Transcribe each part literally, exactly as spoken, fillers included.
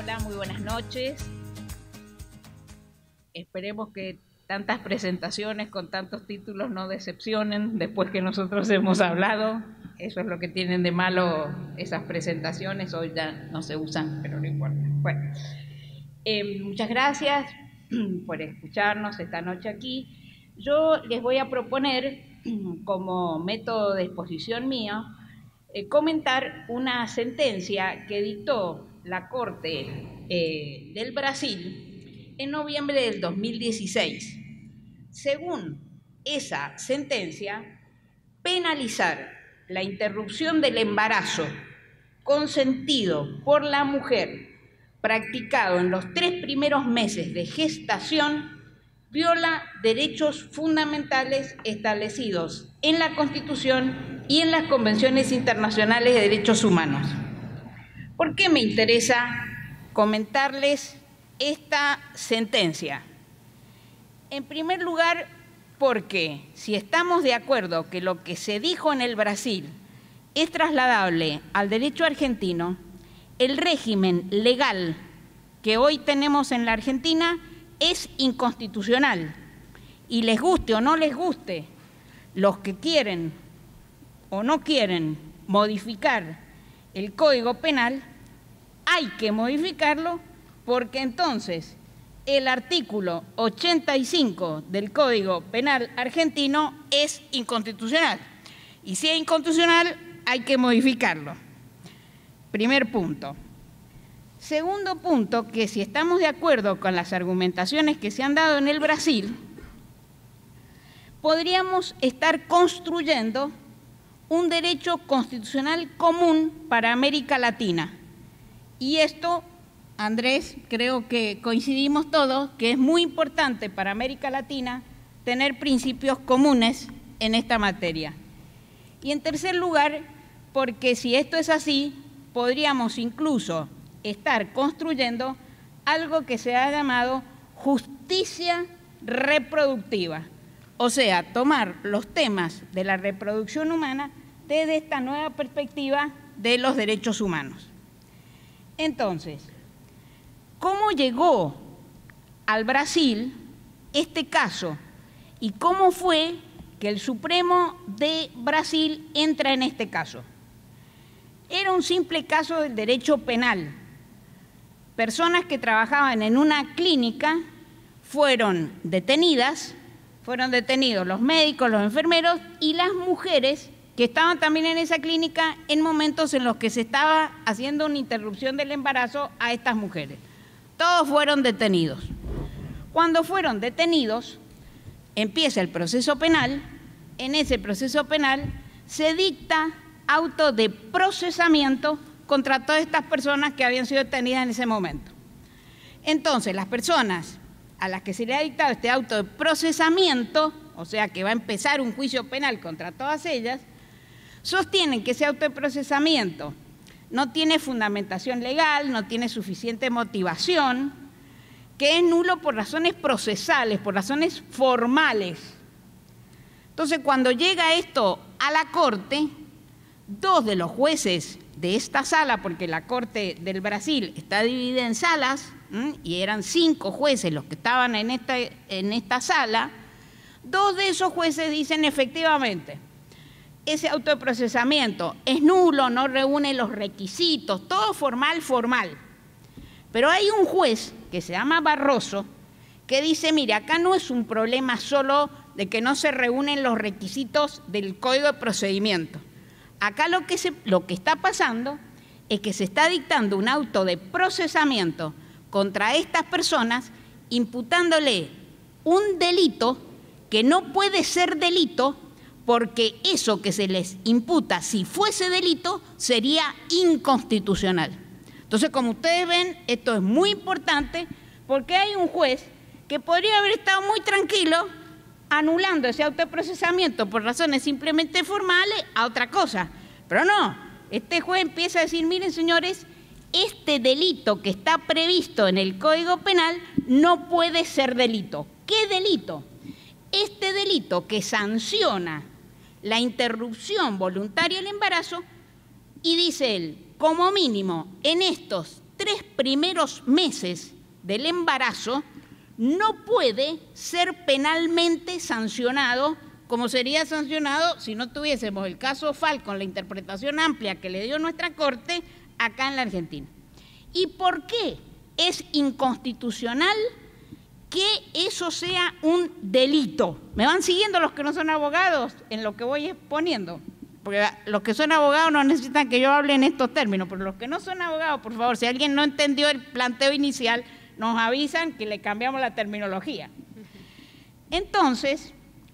Hola, muy buenas noches. Esperemos que tantas presentaciones con tantos títulos no decepcionen después que nosotros hemos hablado. Eso es lo que tienen de malo esas presentaciones. Hoy ya no se usan, pero no importa. Bueno, eh, muchas gracias por escucharnos esta noche aquí. Yo les voy a proponer, como método de exposición mía, eh, comentar una sentencia que dictó la Corte eh, del Brasil en noviembre del dos mil dieciséis. Según esa sentencia, penalizar la interrupción del embarazo consentido por la mujer practicado en los tres primeros meses de gestación viola derechos fundamentales establecidos en la Constitución y en las convenciones internacionales de derechos humanos. ¿Por qué me interesa comentarles esta sentencia? En primer lugar, porque si estamos de acuerdo que lo que se dijo en el Brasil es trasladable al derecho argentino, el régimen legal que hoy tenemos en la Argentina es inconstitucional. Y les guste o no les guste, los que quieren o no quieren modificar el Código Penal, hay que modificarlo porque entonces el artículo ochenta y cinco del Código Penal argentino es inconstitucional. Y si es inconstitucional, hay que modificarlo. Primer punto. Segundo punto, que si estamos de acuerdo con las argumentaciones que se han dado en el Brasil, podríamos estar construyendo un derecho constitucional común para América Latina. Y esto, Andrés, creo que coincidimos todos, que es muy importante para América Latina tener principios comunes en esta materia. Y en tercer lugar, porque si esto es así, podríamos incluso estar construyendo algo que se ha llamado justicia reproductiva. O sea, tomar los temas de la reproducción humana desde esta nueva perspectiva de los derechos humanos. Entonces, ¿cómo llegó al Brasil este caso y cómo fue que el Supremo de Brasil entra en este caso? Era un simple caso del derecho penal. Personas que trabajaban en una clínica fueron detenidas, fueron detenidos los médicos, los enfermeros y las mujeres que estaban también en esa clínica en momentos en los que se estaba haciendo una interrupción del embarazo a estas mujeres. Todos fueron detenidos. Cuando fueron detenidos, empieza el proceso penal. En ese proceso penal se dicta auto de procesamiento contra todas estas personas que habían sido detenidas en ese momento. Entonces, las personas a las que se le ha dictado este auto de procesamiento, o sea que va a empezar un juicio penal contra todas ellas, sostienen que ese auto de procesamiento no tiene fundamentación legal, no tiene suficiente motivación, que es nulo por razones procesales, por razones formales. Entonces, cuando llega esto a la Corte, dos de los jueces de esta sala, porque la Corte del Brasil está dividida en salas, ¿m? y eran cinco jueces los que estaban en esta, en esta sala, dos de esos jueces dicen efectivamente, ese auto de procesamiento es nulo, no reúne los requisitos, todo formal, formal. Pero hay un juez que se llama Barroso que dice, mire, acá no es un problema solo de que no se reúnen los requisitos del Código de Procedimiento. Acá lo que, se, lo que está pasando es que se está dictando un auto de procesamiento contra estas personas imputándole un delito que no puede ser delito porque eso que se les imputa, si fuese delito, sería inconstitucional. Entonces, como ustedes ven, esto es muy importante porque hay un juez que podría haber estado muy tranquilo anulando ese autoprocesamiento por razones simplemente formales a otra cosa. Pero no, este juez empieza a decir, miren señores, este delito que está previsto en el Código Penal no puede ser delito. ¿Qué delito? Este delito que sanciona la interrupción voluntaria del embarazo y dice él, como mínimo, en estos tres primeros meses del embarazo no puede ser penalmente sancionado como sería sancionado si no tuviésemos el caso Falcon, la interpretación amplia que le dio nuestra Corte acá en la Argentina. ¿Y por qué es inconstitucional que eso sea un delito? ¿Me van siguiendo los que no son abogados en lo que voy exponiendo? Porque los que son abogados no necesitan que yo hable en estos términos, pero los que no son abogados, por favor, si alguien no entendió el planteo inicial, nos avisan que le cambiamos la terminología. Entonces,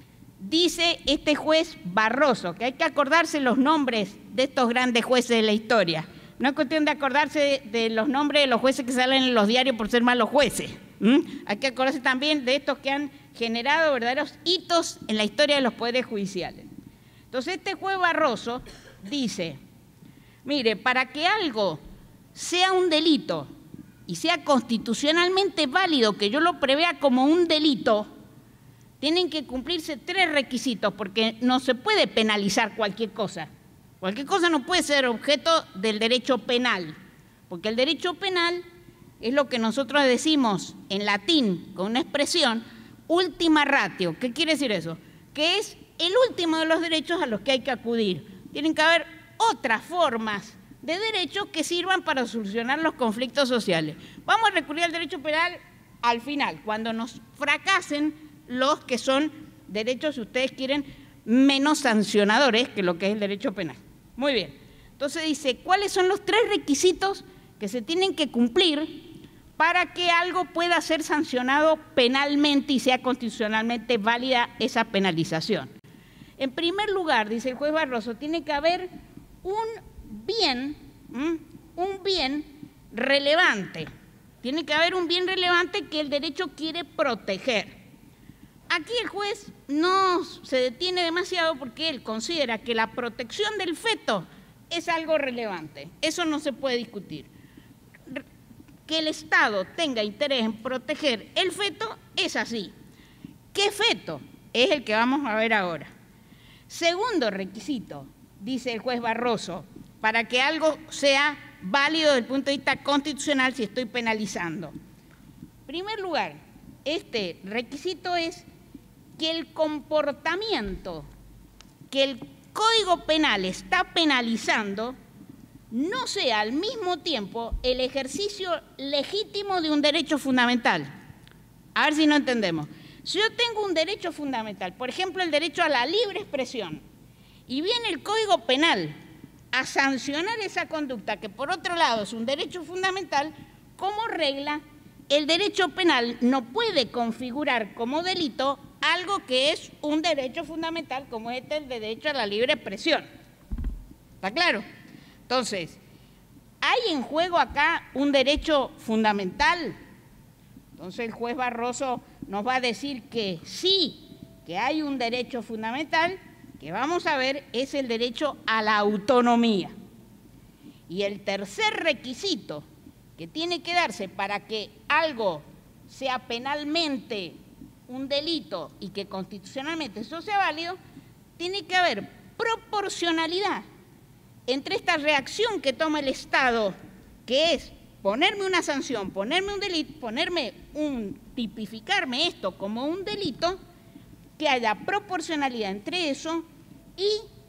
dice este juez Barroso, que hay que acordarse los nombres de estos grandes jueces de la historia. No es cuestión de acordarse de, de los nombres de los jueces que salen en los diarios por ser malos jueces. ¿Mm? Hay que acordarse también de estos que han generado verdaderos hitos en la historia de los poderes judiciales. Entonces, este juez Barroso dice, mire, para que algo sea un delito y sea constitucionalmente válido que yo lo prevea como un delito, tienen que cumplirse tres requisitos, porque no se puede penalizar cualquier cosa. Cualquier cosa no puede ser objeto del derecho penal, porque el derecho penal es lo que nosotros decimos en latín, con una expresión, ultima ratio. ¿Qué quiere decir eso? Que es el último de los derechos a los que hay que acudir. Tienen que haber otras formas de derechos que sirvan para solucionar los conflictos sociales. Vamos a recurrir al derecho penal al final, cuando nos fracasen los que son derechos, si ustedes quieren, menos sancionadores que lo que es el derecho penal. Muy bien. Entonces dice, ¿cuáles son los tres requisitos que se tienen que cumplir para que algo pueda ser sancionado penalmente y sea constitucionalmente válida esa penalización? En primer lugar, dice el juez Barroso, tiene que haber un bien, ¿m? un bien relevante. Tiene que haber un bien relevante que el derecho quiere proteger. Aquí el juez no se detiene demasiado porque él considera que la protección del feto es algo relevante. Eso no se puede discutir. Que el Estado tenga interés en proteger el feto es así. ¿Qué feto? Es el que vamos a ver ahora. Segundo requisito, dice el juez Barroso, para que algo sea válido desde el punto de vista constitucional si estoy penalizando. En primer lugar, este requisito es que el comportamiento que el Código Penal está penalizando no sea al mismo tiempo el ejercicio legítimo de un derecho fundamental. A ver si no entendemos. Si yo tengo un derecho fundamental, por ejemplo, el derecho a la libre expresión, y viene el Código Penal a sancionar esa conducta, que por otro lado es un derecho fundamental, como regla, el derecho penal no puede configurar como delito algo que es un derecho fundamental, como es este, el derecho a la libre expresión. ¿Está claro? Entonces, ¿hay en juego acá un derecho fundamental? Entonces el juez Barroso nos va a decir que sí, que hay un derecho fundamental, que vamos a ver es el derecho a la autonomía. Y el tercer requisito que tiene que darse para que algo sea penalmente un delito y que constitucionalmente eso sea válido, tiene que haber proporcionalidad entre esta reacción que toma el Estado, que es ponerme una sanción, ponerme un delito, ponerme un, tipificarme esto como un delito, que haya proporcionalidad entre eso y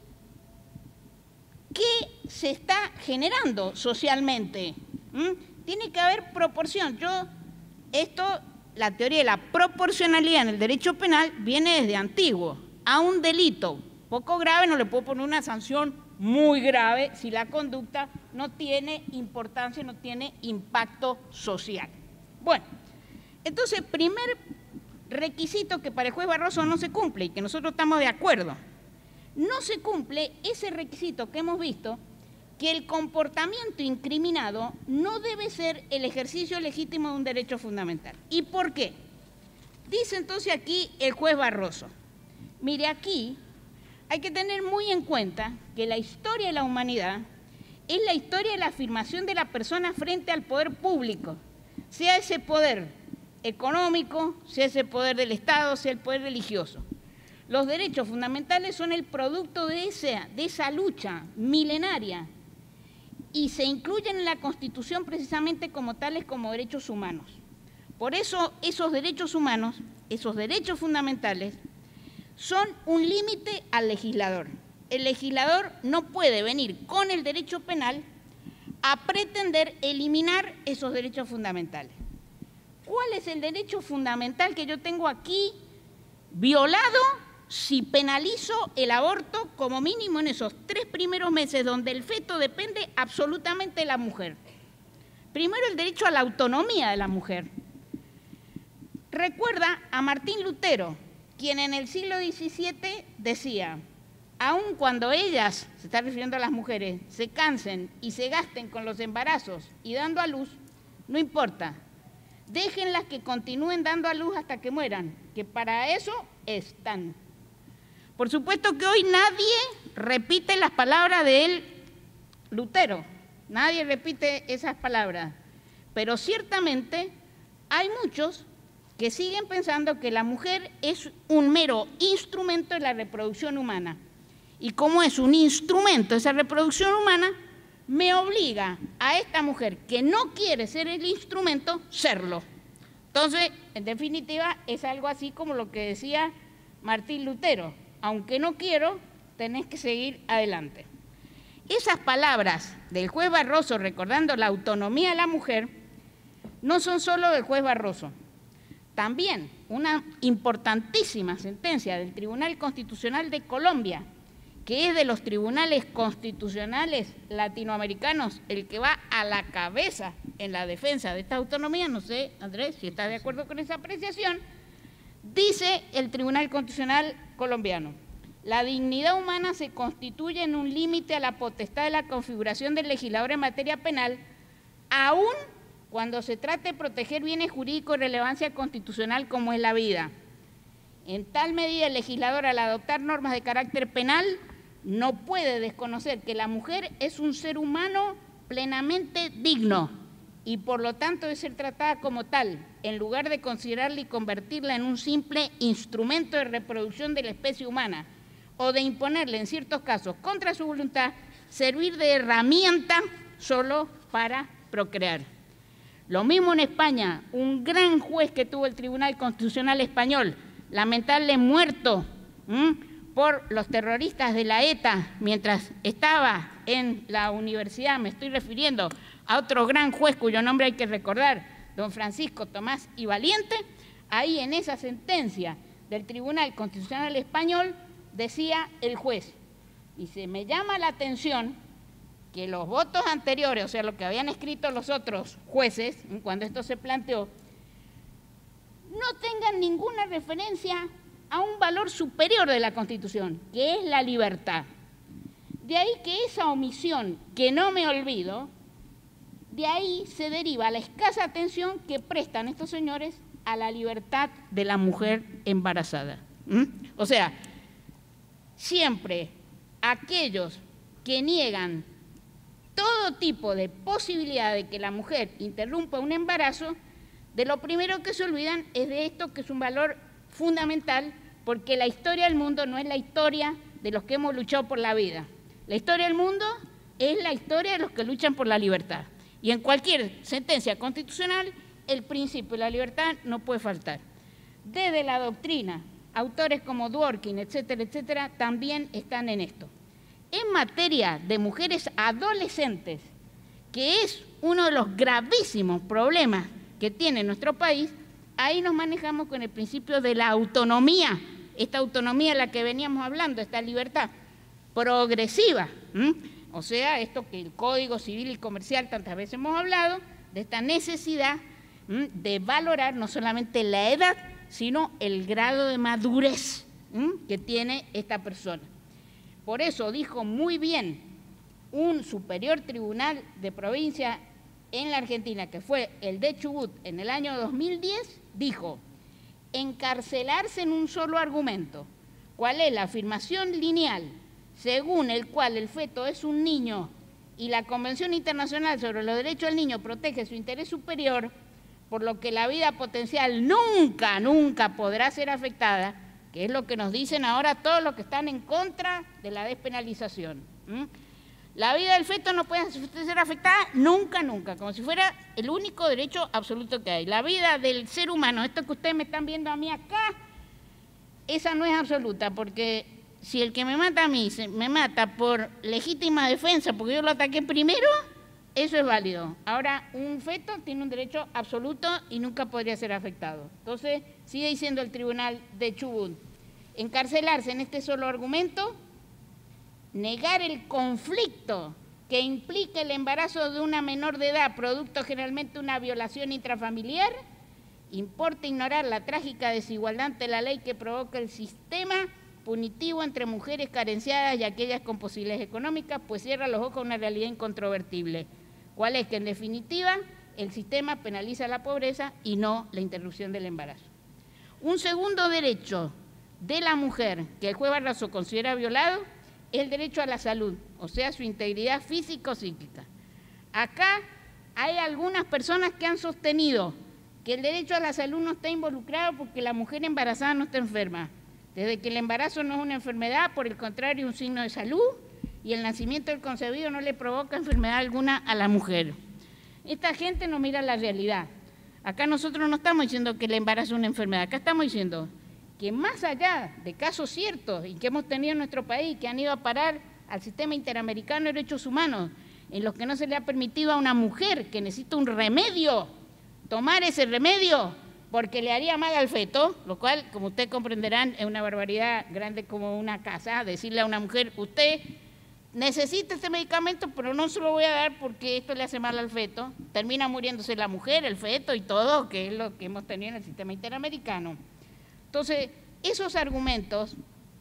qué se está generando socialmente. ¿Mm? Tiene que haber proporción. Yo, esto, la teoría de la proporcionalidad en el derecho penal viene desde antiguo. A un delito poco grave no le puedo poner una sanción muy grave si la conducta no tiene importancia, no tiene impacto social. Bueno, entonces, primer requisito que para el juez Barroso no se cumple y que nosotros estamos de acuerdo, no se cumple ese requisito que hemos visto, que el comportamiento incriminado no debe ser el ejercicio legítimo de un derecho fundamental. ¿Y por qué? Dice entonces aquí el juez Barroso, mire, aquí hay que tener muy en cuenta que la historia de la humanidad es la historia de la afirmación de la persona frente al poder público, sea ese poder económico, sea ese poder del Estado, sea el poder religioso. Los derechos fundamentales son el producto de esa, de esa lucha milenaria y se incluyen en la Constitución precisamente como tales, como derechos humanos. Por eso esos derechos humanos, esos derechos fundamentales, son un límite al legislador. El legislador no puede venir con el derecho penal a pretender eliminar esos derechos fundamentales. ¿Cuál es el derecho fundamental que yo tengo aquí violado si penalizo el aborto como mínimo en esos tres primeros meses donde el feto depende absolutamente de la mujer? Primero, el derecho a la autonomía de la mujer. Recuerda a Martín Lutero, quien en el siglo diecisiete decía: aun cuando ellas, se está refiriendo a las mujeres, se cansen y se gasten con los embarazos y dando a luz, no importa, déjenlas que continúen dando a luz hasta que mueran, que para eso están. Por supuesto que hoy nadie repite las palabras de él, Lutero, nadie repite esas palabras, pero ciertamente hay muchos que siguen pensando que la mujer es un mero instrumento de la reproducción humana. Y como es un instrumento esa reproducción humana, me obliga a esta mujer que no quiere ser el instrumento, serlo. Entonces, en definitiva, es algo así como lo que decía Martín Lutero: aunque no quiero, tenés que seguir adelante. Esas palabras del juez Barroso recordando la autonomía de la mujer no son solo del juez Barroso. También una importantísima sentencia del Tribunal Constitucional de Colombia, que es de los tribunales constitucionales latinoamericanos el que va a la cabeza en la defensa de esta autonomía. No sé, Andrés, si estás de acuerdo con esa apreciación. Dice el Tribunal Constitucional colombiano: la dignidad humana se constituye en un límite a la potestad de la configuración del legislador en materia penal, aún cuando se trate de proteger bienes jurídicos de relevancia constitucional como es la vida. En tal medida, el legislador, al adoptar normas de carácter penal, no puede desconocer que la mujer es un ser humano plenamente digno y por lo tanto debe ser tratada como tal, en lugar de considerarla y convertirla en un simple instrumento de reproducción de la especie humana, o de imponerle en ciertos casos contra su voluntad, servir de herramienta solo para procrear. Lo mismo en España, un gran juez que tuvo el Tribunal Constitucional español, lamentable muerto ¿m? por los terroristas de la ETA mientras estaba en la universidad, me estoy refiriendo a otro gran juez cuyo nombre hay que recordar, don Francisco Tomás y Valiente. Ahí en esa sentencia del Tribunal Constitucional español decía el juez, dice: me llama la atención que los votos anteriores, o sea, lo que habían escrito los otros jueces cuando esto se planteó, no tengan ninguna referencia a un valor superior de la Constitución, que es la libertad. De ahí que esa omisión, que no me olvido, de ahí se deriva la escasa atención que prestan estos señores a la libertad de la mujer embarazada. ¿Mm? O sea, siempre aquellos que niegan todo tipo de posibilidad de que la mujer interrumpa un embarazo, de lo primero que se olvidan es de esto, que es un valor fundamental, porque la historia del mundo no es la historia de los que hemos luchado por la vida. La historia del mundo es la historia de los que luchan por la libertad. Y en cualquier sentencia constitucional, el principio de la libertad no puede faltar. Desde la doctrina, autores como Dworkin, etcétera, etcétera, también están en esto. En materia de mujeres adolescentes, que es uno de los gravísimos problemas que tiene nuestro país, ahí nos manejamos con el principio de la autonomía, esta autonomía de la que veníamos hablando, esta libertad progresiva, ¿m? O sea, esto que el Código Civil y Comercial tantas veces hemos hablado, de esta necesidad ¿m? de valorar no solamente la edad, sino el grado de madurez ¿m? que tiene esta persona. Por eso dijo muy bien un superior tribunal de provincia en la Argentina, que fue el de Chubut en el año dos mil diez, dijo: encarcelarse en un solo argumento, ¿cuál es la afirmación lineal según el cual el feto es un niño y la Convención Internacional sobre los Derechos del Niño protege su interés superior, por lo que la vida potencial nunca, nunca podrá ser afectada, que es lo que nos dicen ahora todos los que están en contra de la despenalización? ¿Mm? La vida del feto no puede ser afectada nunca, nunca, como si fuera el único derecho absoluto que hay. La vida del ser humano, esto que ustedes me están viendo a mí acá, esa no es absoluta, porque si el que me mata a mí se me mata por legítima defensa, porque yo lo ataqué primero, eso es válido. Ahora, un feto tiene un derecho absoluto y nunca podría ser afectado. Entonces, sigue diciendo el Tribunal de Chubut, encarcelarse en este solo argumento, negar el conflicto que implica el embarazo de una menor de edad, producto generalmente de una violación intrafamiliar, importa ignorar la trágica desigualdad ante la ley que provoca el sistema punitivo entre mujeres carenciadas y aquellas con posibilidades económicas, pues cierra los ojos a una realidad incontrovertible. ¿Cuál es? Que en definitiva el sistema penaliza la pobreza y no la interrupción del embarazo. Un segundo derecho de la mujer que el juez Barroso considera violado es el derecho a la salud, o sea, su integridad física o psíquica. Acá hay algunas personas que han sostenido que el derecho a la salud no está involucrado porque la mujer embarazada no está enferma. Desde que el embarazo no es una enfermedad, por el contrario, un signo de salud, y el nacimiento del concebido no le provoca enfermedad alguna a la mujer. Esta gente no mira la realidad. Acá nosotros no estamos diciendo que el embarazo es una enfermedad, acá estamos diciendo que más allá de casos ciertos y que hemos tenido en nuestro país, que han ido a parar al sistema interamericano de derechos humanos, en los que no se le ha permitido a una mujer que necesita un remedio, tomar ese remedio porque le haría mal al feto, lo cual, como ustedes comprenderán, es una barbaridad grande como una casa, decirle a una mujer, usted necesita este medicamento, pero no se lo voy a dar porque esto le hace mal al feto, termina muriéndose la mujer, el feto y todo, que es lo que hemos tenido en el sistema interamericano. Entonces, esos argumentos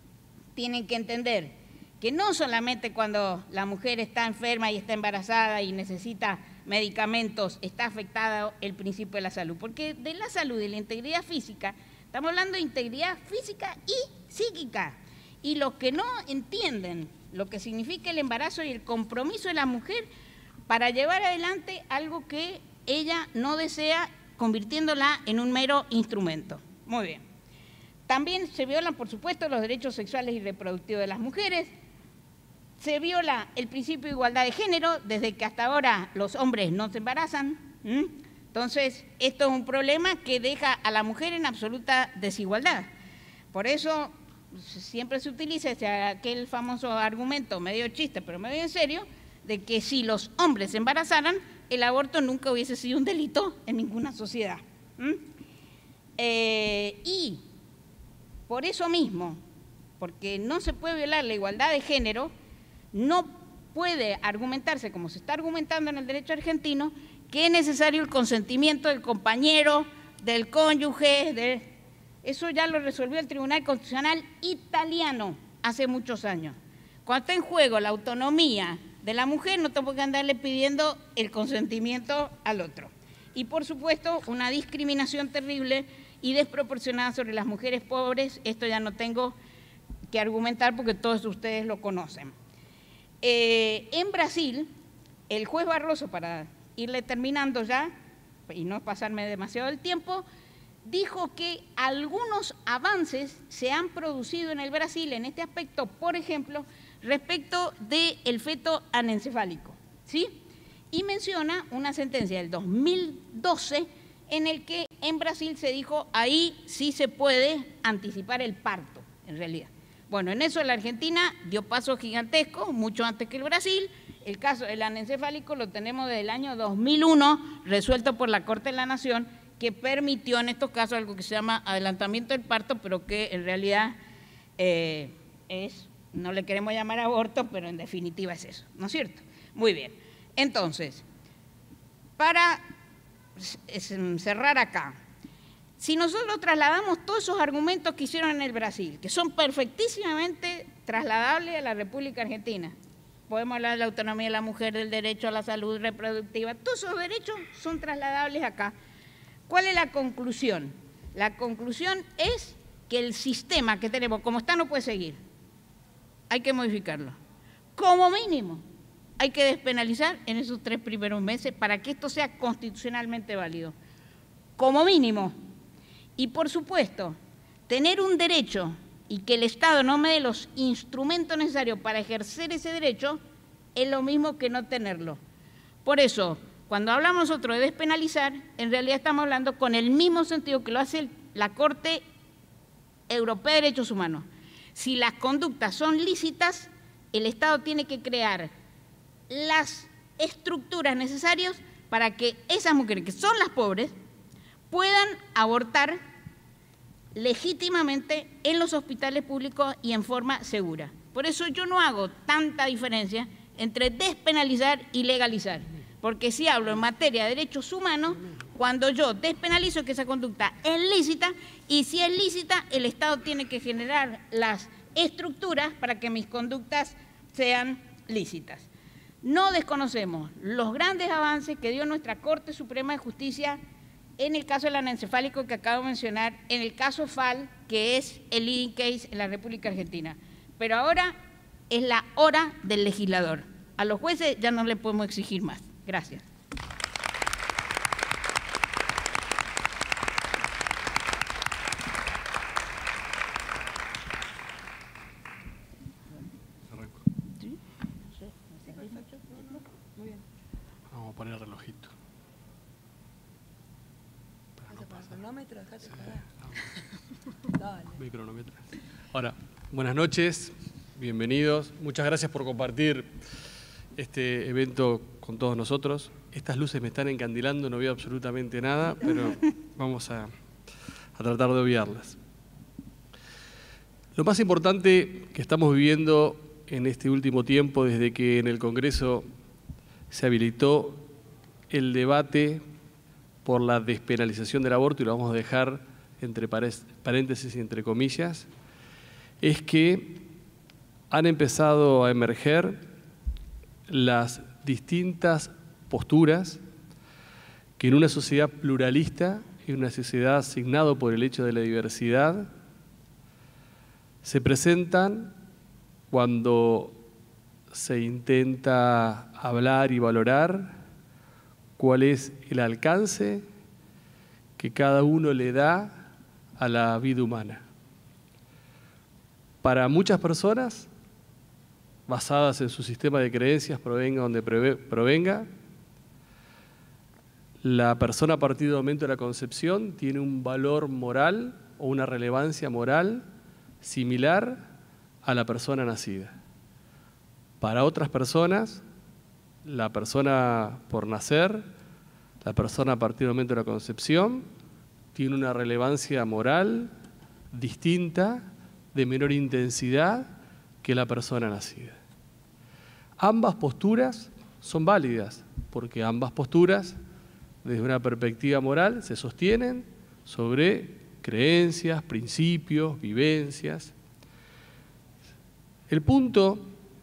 tienen que entender que no solamente cuando la mujer está enferma y está embarazada y necesita medicamentos está afectado el principio de la salud, porque de la salud y la integridad física, estamos hablando de integridad física y psíquica, y los que no entienden lo que significa el embarazo y el compromiso de la mujer para llevar adelante algo que ella no desea, convirtiéndola en un mero instrumento. Muy bien. También se violan, por supuesto, los derechos sexuales y reproductivos de las mujeres. Se viola el principio de igualdad de género, desde que hasta ahora los hombres no se embarazan. ¿Mm? Entonces, esto es un problema que deja a la mujer en absoluta desigualdad. Por eso siempre se utiliza ese, aquel famoso argumento, medio chiste, pero medio en serio, de que si los hombres se embarazaran, el aborto nunca hubiese sido un delito en ninguna sociedad. ¿Mm? Eh, y por eso mismo, porque no se puede violar la igualdad de género, no puede argumentarse, como se está argumentando en el derecho argentino, que es necesario el consentimiento del compañero, del cónyuge, de... Eso ya lo resolvió el Tribunal Constitucional italiano hace muchos años. Cuando está en juego la autonomía de la mujer, no tengo que andarle pidiendo el consentimiento al otro. Y, por supuesto, una discriminación terrible y desproporcionada sobre las mujeres pobres, esto ya no tengo que argumentar porque todos ustedes lo conocen. Eh, en Brasil, el juez Barroso, para irle terminando ya, y no pasarme demasiado el tiempo, dijo que algunos avances se han producido en el Brasil en este aspecto, por ejemplo, respecto del feto anencefálico, ¿sí? Y menciona una sentencia del dos mil doce en el que en Brasil se dijo, ahí sí se puede anticipar el parto, en realidad. Bueno, en eso la Argentina dio pasos gigantescos, mucho antes que el Brasil. El caso del anencefálico lo tenemos desde el año dos mil uno, resuelto por la Corte de la Nación, que permitió en estos casos algo que se llama adelantamiento del parto, pero que en realidad eh, es, no le queremos llamar aborto, pero en definitiva es eso, ¿no es cierto? Muy bien. Entonces, para cerrar acá, si nosotros trasladamos todos esos argumentos que hicieron en el Brasil, que son perfectísimamente trasladables a la República Argentina, podemos hablar de la autonomía de la mujer, del derecho a la salud reproductiva, todos esos derechos son trasladables acá. ¿Cuál es la conclusión? La conclusión es que el sistema que tenemos, como está, no puede seguir. Hay que modificarlo. Como mínimo, hay que despenalizar en esos tres primeros meses para que esto sea constitucionalmente válido. Como mínimo. Y, por supuesto, tener un derecho y que el Estado no me dé los instrumentos necesarios para ejercer ese derecho es lo mismo que no tenerlo. Por eso, cuando hablamos nosotros de despenalizar, en realidad estamos hablando con el mismo sentido que lo hace la Corte Europea de Derechos Humanos. Si las conductas son lícitas, el Estado tiene que crear las estructuras necesarias para que esas mujeres, que son las pobres, puedan abortar legítimamente en los hospitales públicos y en forma segura. Por eso yo no hago tanta diferencia entre despenalizar y legalizar, porque si hablo en materia de derechos humanos, cuando yo despenalizo que esa conducta es lícita, y si es lícita, el Estado tiene que generar las estructuras para que mis conductas sean lícitas. No desconocemos los grandes avances que dio nuestra Corte Suprema de Justicia en el caso del anencefálico que acabo de mencionar, en el caso F A L, que es el leading case en la República Argentina. Pero ahora es la hora del legislador. A los jueces ya no le podemos exigir más. Gracias. Vamos a poner el relojito. Para no pasar. Cronómetro, dejate parar. Dale. Mi cronómetro. Ahora, buenas noches, bienvenidos. Muchas gracias por compartir este evento con todos nosotros. Estas luces me están encandilando, no veo absolutamente nada, pero vamos a, a tratar de obviarlas. Lo más importante que estamos viviendo en este último tiempo, desde que en el Congreso se habilitó el debate por la despenalización del aborto, y lo vamos a dejar entre paréntesis y entre comillas, es que han empezado a emerger las distintas posturas que en una sociedad pluralista, en una sociedad asignada por el hecho de la diversidad, se presentan cuando se intenta hablar y valorar cuál es el alcance que cada uno le da a la vida humana. Para muchas personas, basadas en su sistema de creencias, provenga donde provenga, la persona a partir del momento de la concepción tiene un valor moral o una relevancia moral similar a la persona nacida. Para otras personas, la persona por nacer, la persona a partir del momento de la concepción, tiene una relevancia moral distinta, de menor intensidad que la persona nacida. Ambas posturas son válidas, porque ambas posturas, desde una perspectiva moral, se sostienen sobre creencias, principios, vivencias. El punto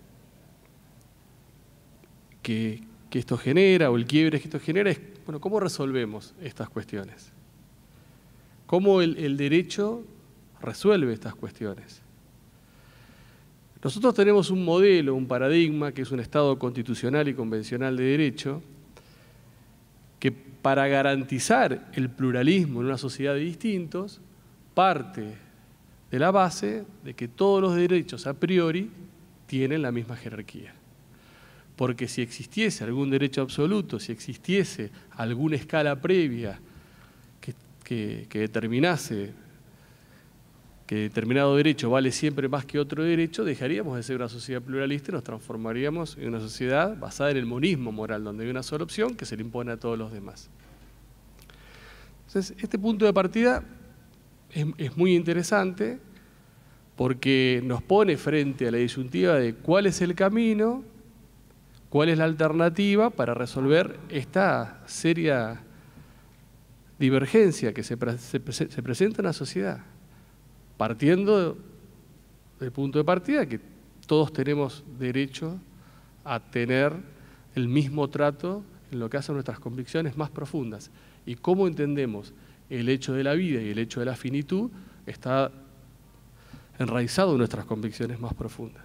que, que esto genera, o el quiebre que esto genera, es, bueno, ¿cómo resolvemos estas cuestiones? ¿Cómo el, el derecho resuelve estas cuestiones? Nosotros tenemos un modelo, un paradigma, que es un Estado constitucional y convencional de derecho, que para garantizar el pluralismo en una sociedad de distintos, parte de la base de que todos los derechos a priori tienen la misma jerarquía. Porque si existiese algún derecho absoluto, si existiese alguna escala previa que, que, que determinase que determinado derecho vale siempre más que otro derecho, dejaríamos de ser una sociedad pluralista y nos transformaríamos en una sociedad basada en el monismo moral, donde hay una sola opción que se le impone a todos los demás. Entonces, este punto de partida es, es muy interesante porque nos pone frente a la disyuntiva de cuál es el camino, cuál es la alternativa para resolver esta seria divergencia que se, pre se, se presenta en la sociedad. Partiendo del punto de partida que todos tenemos derecho a tener el mismo trato en lo que hacen nuestras convicciones más profundas. Y cómo entendemos el hecho de la vida y el hecho de la finitud está enraizado en nuestras convicciones más profundas.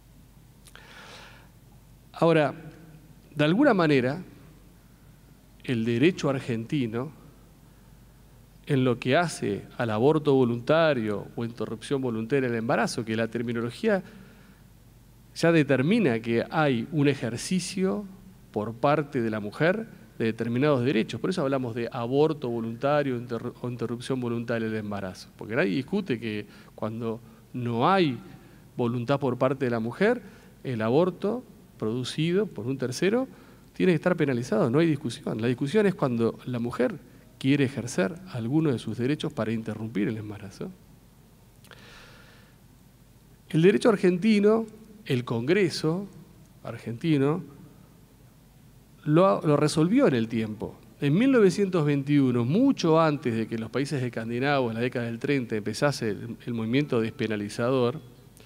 Ahora, de alguna manera, el derecho argentino, en lo que hace al aborto voluntario o interrupción voluntaria del embarazo, que la terminología ya determina que hay un ejercicio por parte de la mujer de determinados derechos. Por eso hablamos de aborto voluntario o interrupción voluntaria del embarazo. Porque nadie discute que cuando no hay voluntad por parte de la mujer, el aborto producido por un tercero tiene que estar penalizado, no hay discusión. La discusión es cuando la mujer quiere ejercer alguno de sus derechos para interrumpir el embarazo. El derecho argentino, el Congreso argentino, lo, lo resolvió en el tiempo. En mil novecientos veintiuno, mucho antes de que los países escandinavos en la década del treinta empezase el, el movimiento despenalizador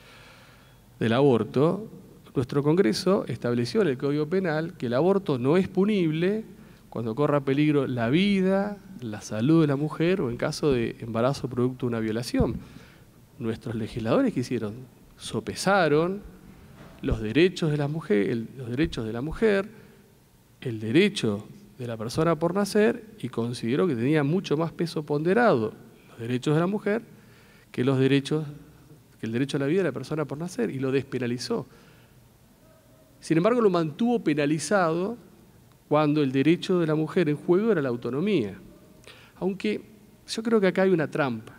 del aborto, nuestro Congreso estableció en el Código Penal que el aborto no es punible cuando corra peligro la vida, la salud de la mujer o en caso de embarazo producto de una violación. Nuestros legisladores, ¿qué hicieron? Sopesaron los derechos de la mujer, el, los derechos de la mujer, el derecho de la persona por nacer y consideró que tenía mucho más peso ponderado los derechos de la mujer que los derechos, que el derecho a la vida de la persona por nacer, y lo despenalizó. Sin embargo, lo mantuvo penalizado cuando el derecho de la mujer en juego era la autonomía. Aunque yo creo que acá hay una trampa,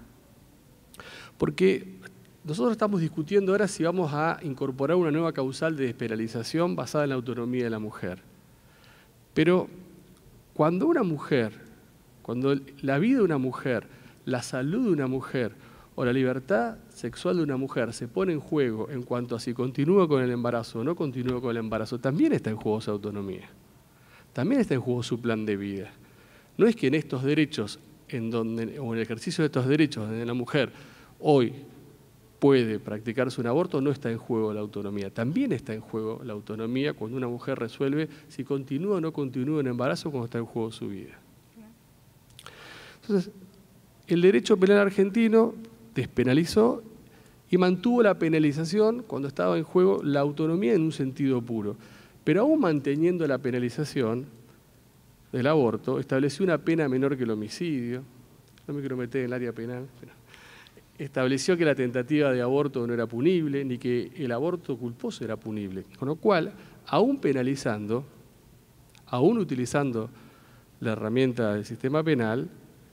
porque nosotros estamos discutiendo ahora si vamos a incorporar una nueva causal de despenalización basada en la autonomía de la mujer. Pero cuando una mujer, cuando la vida de una mujer, la salud de una mujer o la libertad sexual de una mujer se pone en juego en cuanto a si continúa con el embarazo o no continúa con el embarazo, también está en juego su autonomía, también está en juego su plan de vida. No es que en estos derechos, en donde, o en el ejercicio de estos derechos, donde la mujer hoy puede practicarse un aborto, no está en juego la autonomía. También está en juego la autonomía cuando una mujer resuelve si continúa o no continúa en embarazo, cuando está en juego su vida. Entonces, el derecho penal argentino despenalizó y mantuvo la penalización cuando estaba en juego la autonomía en un sentido puro. Pero aún manteniendo la penalización del aborto, estableció una pena menor que el homicidio. No me quiero meter en el área penal, pero estableció que la tentativa de aborto no era punible, ni que el aborto culposo era punible. Con lo cual, aún penalizando, aún utilizando la herramienta del sistema penal,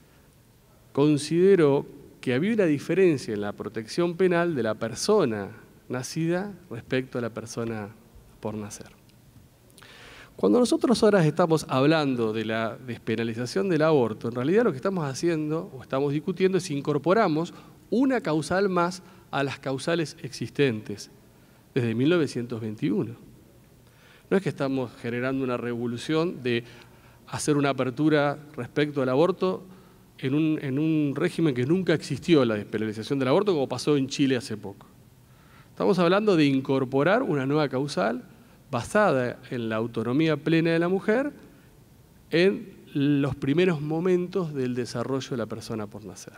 consideró que había una diferencia en la protección penal de la persona nacida respecto a la persona por nacer. Cuando nosotros ahora estamos hablando de la despenalización del aborto, en realidad lo que estamos haciendo o estamos discutiendo es si incorporamos una causal más a las causales existentes desde mil novecientos veintiuno. No es que estamos generando una revolución de hacer una apertura respecto al aborto en un, en un régimen que nunca existió, la despenalización del aborto, como pasó en Chile hace poco. Estamos hablando de incorporar una nueva causal basada en la autonomía plena de la mujer en los primeros momentos del desarrollo de la persona por nacer.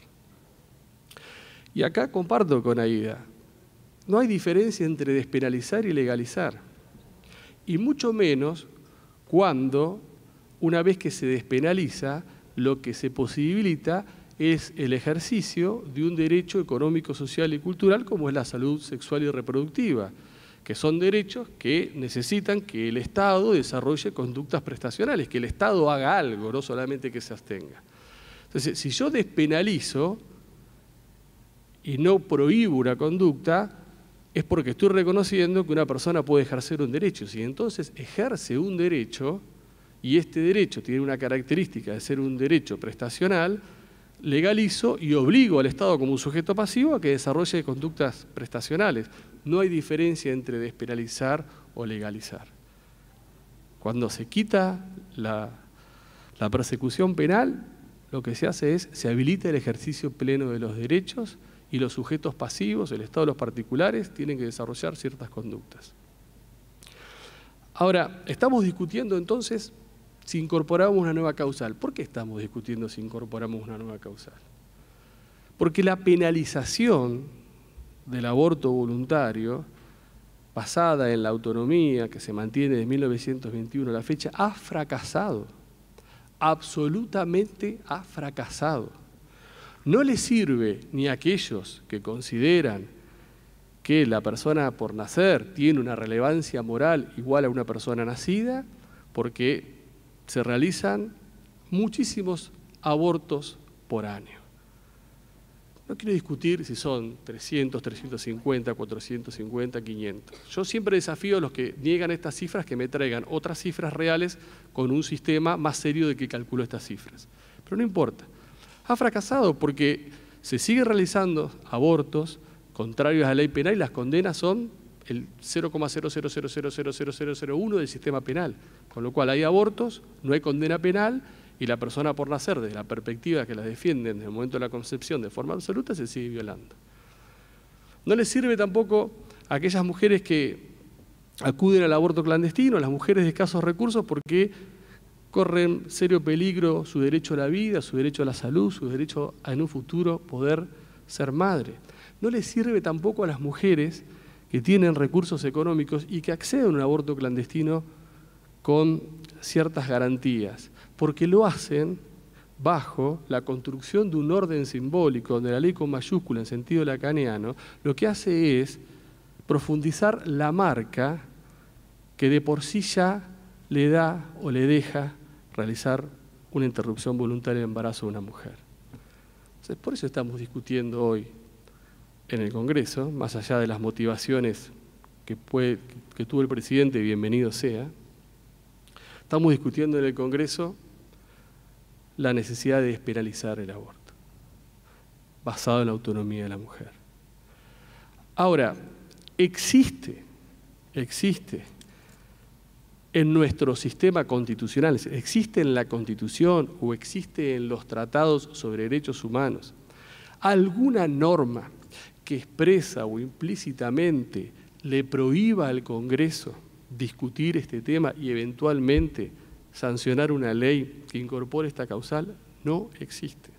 Y acá comparto con Aida, no hay diferencia entre despenalizar y legalizar, y mucho menos cuando, una vez que se despenaliza, lo que se posibilita es el ejercicio de un derecho económico, social y cultural como es la salud sexual y reproductiva, que son derechos que necesitan que el Estado desarrolle conductas prestacionales, que el Estado haga algo, no solamente que se abstenga. Entonces, si yo despenalizo y no prohíbo una conducta, es porque estoy reconociendo que una persona puede ejercer un derecho. Si entonces ejerce un derecho, y este derecho tiene una característica de ser un derecho prestacional, legalizo y obligo al Estado como un sujeto pasivo a que desarrolle conductas prestacionales. No hay diferencia entre despenalizar o legalizar. Cuando se quita la, la persecución penal, lo que se hace es, se habilita el ejercicio pleno de los derechos y los sujetos pasivos, el Estado y los particulares, tienen que desarrollar ciertas conductas. Ahora, estamos discutiendo entonces si incorporamos una nueva causal. ¿Por qué estamos discutiendo si incorporamos una nueva causal? Porque la penalización del aborto voluntario, basada en la autonomía que se mantiene desde mil novecientos veintiuno a la fecha, ha fracasado. Absolutamente ha fracasado. No le sirve ni a aquellos que consideran que la persona por nacer tiene una relevancia moral igual a una persona nacida, porque se realizan muchísimos abortos por año. No quiero discutir si son trescientos, trescientos cincuenta, cuatrocientos cincuenta, quinientos. Yo siempre desafío a los que niegan estas cifras que me traigan otras cifras reales con un sistema más serio de que calculó estas cifras. Pero no importa. Ha fracasado porque se sigue realizando abortos contrarios a la ley penal y las condenas son el cero coma cero cero cero cero cero cero cero cero uno del sistema penal. Con lo cual hay abortos, no hay condena penal y la persona por nacer, desde la perspectiva que la defienden desde el momento de la concepción de forma absoluta, se sigue violando. No les sirve tampoco a aquellas mujeres que acuden al aborto clandestino, a las mujeres de escasos recursos, porque corren serio peligro su derecho a la vida, su derecho a la salud, su derecho a en un futuro poder ser madre. No les sirve tampoco a las mujeres que tienen recursos económicos y que acceden a un aborto clandestino con ciertas garantías, porque lo hacen bajo la construcción de un orden simbólico, donde la ley con mayúscula en sentido lacaniano, lo que hace es profundizar la marca que de por sí ya le da o le deja realizar una interrupción voluntaria de embarazo a una mujer. Entonces, por eso estamos discutiendo hoy en el Congreso, más allá de las motivaciones que, puede, que tuvo el presidente, bienvenido sea, estamos discutiendo en el Congreso la necesidad de despenalizar el aborto, basado en la autonomía de la mujer. Ahora, existe, existe en nuestro sistema constitucional, existe en la Constitución o existe en los tratados sobre derechos humanos alguna norma que expresa o implícitamente le prohíba al Congreso discutir este tema y eventualmente sancionar una ley que incorpore esta causal? No existe.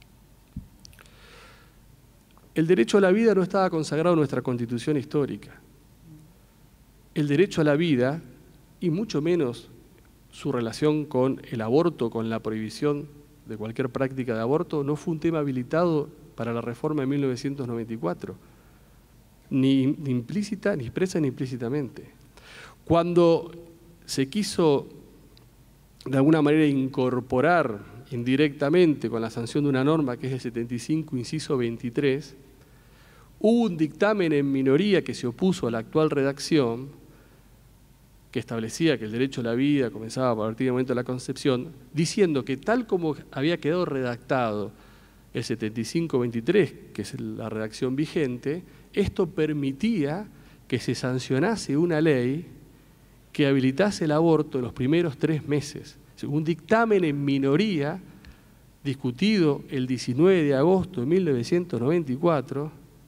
El derecho a la vida no estaba consagrado en nuestra Constitución histórica. El derecho a la vida, y mucho menos su relación con el aborto, con la prohibición de cualquier práctica de aborto, no fue un tema habilitado para la reforma de mil novecientos noventa y cuatro, ni, ni implícita, ni expresa, ni implícitamente. Cuando se quiso de alguna manera incorporar indirectamente con la sanción de una norma que es el setenta y cinco, inciso veintitrés, hubo un dictamen en minoría que se opuso a la actual redacción, que establecía que el derecho a la vida comenzaba a partir del momento de la concepción, diciendo que tal como había quedado redactado el setenta y cinco veintitrés, que es la redacción vigente, esto permitía que se sancionase una ley que habilitase el aborto en los primeros tres meses. Un dictamen en minoría, discutido el diecinueve de agosto de mil novecientos noventa y cuatro,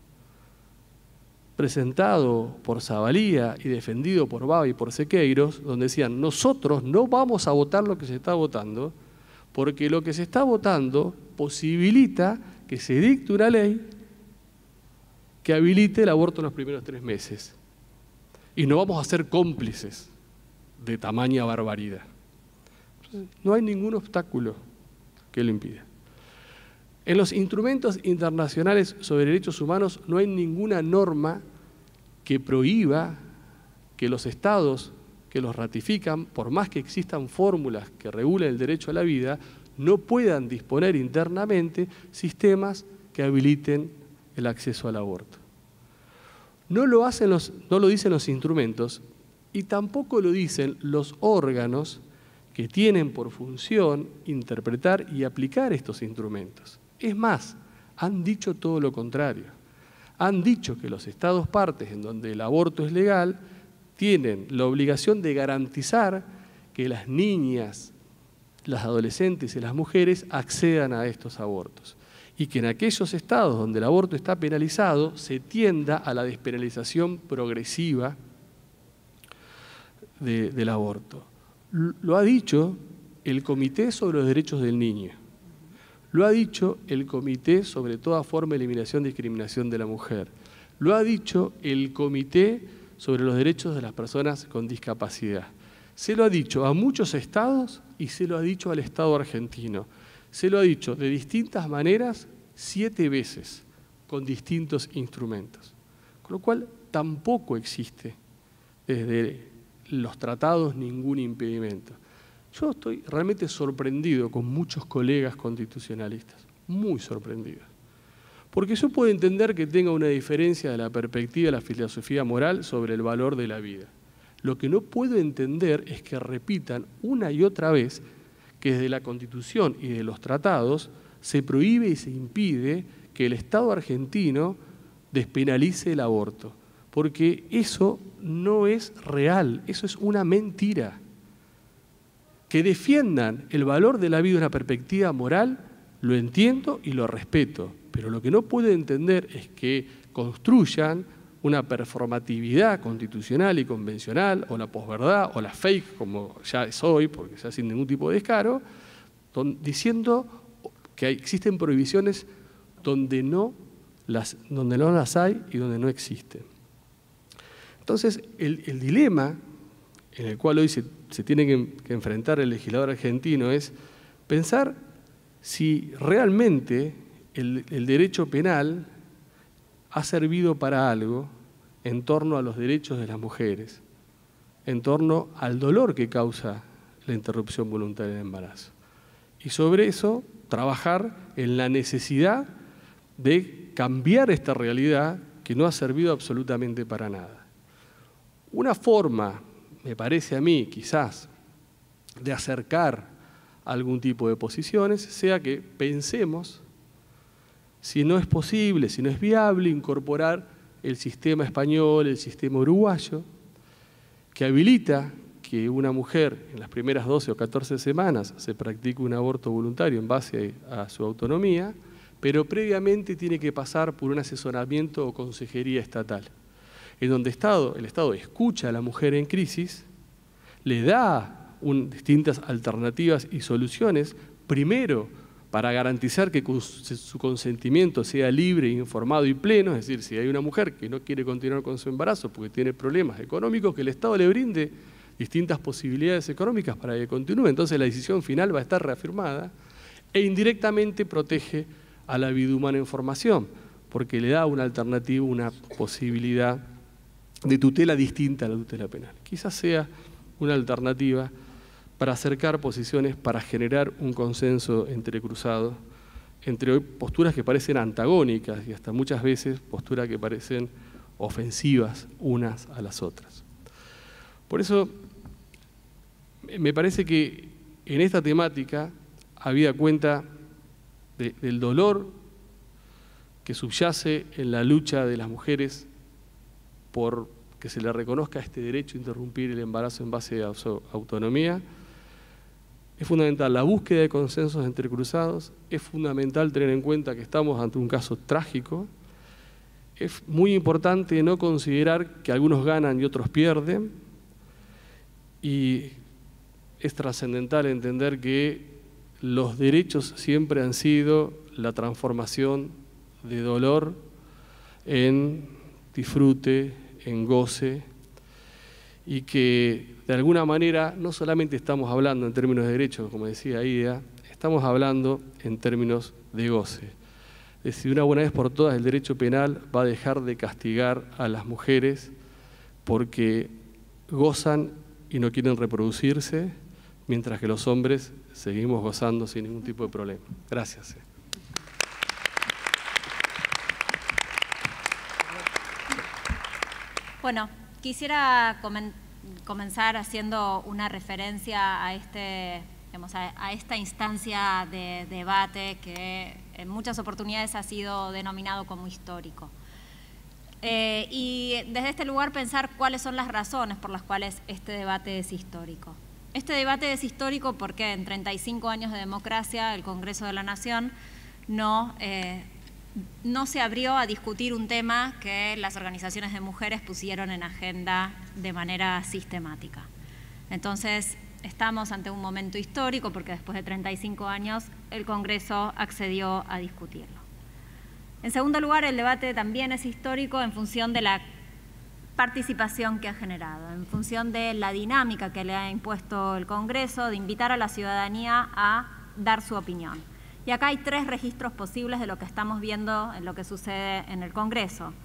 presentado por Zavalía y defendido por Baba y por Sequeiros, donde decían, nosotros no vamos a votar lo que se está votando, porque lo que se está votando posibilita que se dicte una ley que habilite el aborto en los primeros tres meses. Y no vamos a ser cómplices de tamaña barbaridad. No hay ningún obstáculo que lo impida. En los instrumentos internacionales sobre derechos humanos no hay ninguna norma que prohíba que los estados que los ratifican, por más que existan fórmulas que regulen el derecho a la vida, no puedan disponer internamente sistemas que habiliten el acceso al aborto. No lo hacen los, no lo dicen los instrumentos y tampoco lo dicen los órganos que tienen por función interpretar y aplicar estos instrumentos. Es más, han dicho todo lo contrario. Han dicho que los estados partes en donde el aborto es legal tienen la obligación de garantizar que las niñas, las adolescentes y las mujeres accedan a estos abortos. Y que en aquellos estados donde el aborto está penalizado se tienda a la despenalización progresiva de, del aborto. Lo ha dicho el Comité sobre los Derechos del Niño. Lo ha dicho el Comité sobre toda forma de eliminación y discriminación de la mujer. Lo ha dicho el Comité sobre los Derechos de las Personas con Discapacidad. Se lo ha dicho a muchos estados y se lo ha dicho al Estado argentino. Se lo ha dicho de distintas maneras siete veces con distintos instrumentos. Con lo cual tampoco existe desde los tratados ningún impedimento. Yo estoy realmente sorprendido con muchos colegas constitucionalistas, muy sorprendido. Porque yo puedo entender que tenga una diferencia de la perspectiva de la filosofía moral sobre el valor de la vida. Lo que no puedo entender es que repitan una y otra vez que desde la Constitución y de los tratados se prohíbe y se impide que el Estado argentino despenalice el aborto, porque eso no es real, eso es una mentira. Que defiendan el valor de la vida de una perspectiva moral, lo entiendo y lo respeto, pero lo que no puedo entender es que construyan una performatividad constitucional y convencional, o la posverdad, o la fake, como ya es hoy, porque ya sin ningún tipo de descaro, diciendo que hay, existen prohibiciones donde no, las, donde no las hay y donde no existen. Entonces, el, el dilema en el cual hoy se, se tiene que, que enfrentar el legislador argentino es pensar si realmente el, el derecho penal ha servido para algo en torno a los derechos de las mujeres, en torno al dolor que causa la interrupción voluntaria del embarazo. Y sobre eso, trabajar en la necesidad de cambiar esta realidad que no ha servido absolutamente para nada. Una forma, me parece a mí, quizás, de acercar algún tipo de posiciones, sea que pensemos si no es posible, si no es viable incorporar el sistema español, el sistema uruguayo, que habilita que una mujer en las primeras doce o catorce semanas se practique un aborto voluntario en base a su autonomía, pero previamente tiene que pasar por un asesoramiento o consejería estatal, en donde Estado, el Estado escucha a la mujer en crisis, le da un, distintas alternativas y soluciones, primero para garantizar que su consentimiento sea libre, informado y pleno, es decir, si hay una mujer que no quiere continuar con su embarazo porque tiene problemas económicos, que el Estado le brinde distintas posibilidades económicas para que continúe. Entonces la decisión final va a estar reafirmada e indirectamente protege a la vida humana en formación, porque le da una alternativa, una posibilidad de tutela distinta a la tutela penal. Quizás sea una alternativa para acercar posiciones, para generar un consenso entrecruzado entre posturas que parecen antagónicas y hasta muchas veces posturas que parecen ofensivas unas a las otras. Por eso me parece que en esta temática, habida cuenta de, del dolor que subyace en la lucha de las mujeres por que se le reconozca este derecho a interrumpir el embarazo en base a su autonomía, es fundamental la búsqueda de consensos entrecruzados, es fundamental tener en cuenta que estamos ante un caso trágico, es muy importante no considerar que algunos ganan y otros pierden, y es trascendental entender que los derechos siempre han sido la transformación de dolor en disfrute, en goce, y que de alguna manera no solamente estamos hablando en términos de derechos, como decía Ida, estamos hablando en términos de goce. Es decir, una buena vez por todas el derecho penal va a dejar de castigar a las mujeres porque gozan y no quieren reproducirse, mientras que los hombres seguimos gozando sin ningún tipo de problema. Gracias. Bueno, quisiera comen- comenzar haciendo una referencia a, este, digamos, a, a esta instancia de debate que en muchas oportunidades ha sido denominado como histórico. Eh, y desde este lugar pensar cuáles son las razones por las cuales este debate es histórico. Este debate es histórico porque en treinta y cinco años de democracia el Congreso de la Nación no... Eh, no se abrió a discutir un tema que las organizaciones de mujeres pusieron en agenda de manera sistemática. Entonces, estamos ante un momento histórico porque después de treinta y cinco años el Congreso accedió a discutirlo. En segundo lugar, el debate también es histórico en función de la participación que ha generado, en función de la dinámica que le ha impuesto el Congreso de invitar a la ciudadanía a dar su opinión. Y acá hay tres registros posibles de lo que estamos viendo en lo que sucede en el Congreso.